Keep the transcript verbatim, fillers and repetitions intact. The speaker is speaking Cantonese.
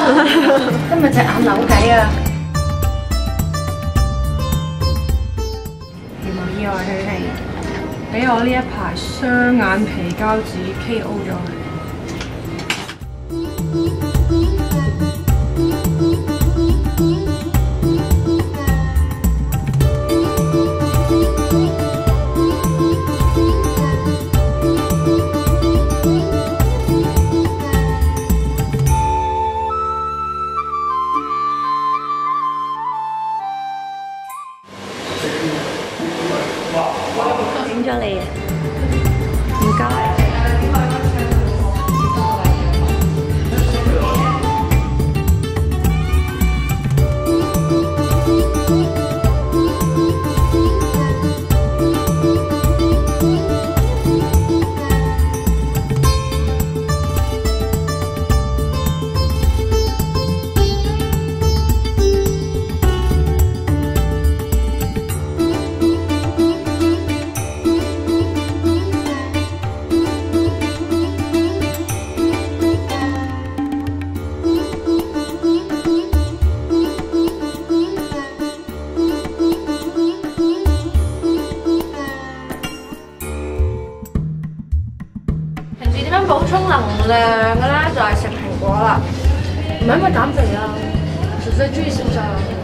今日隻眼扭計啊！如無意外，佢哋俾我呢一排雙眼皮膠紙 K O 咗佢。 影咗你啊！唔該。 補充能量嘅咧就係食蘋果啦，唔係因為減肥啊，純粹中意食咋。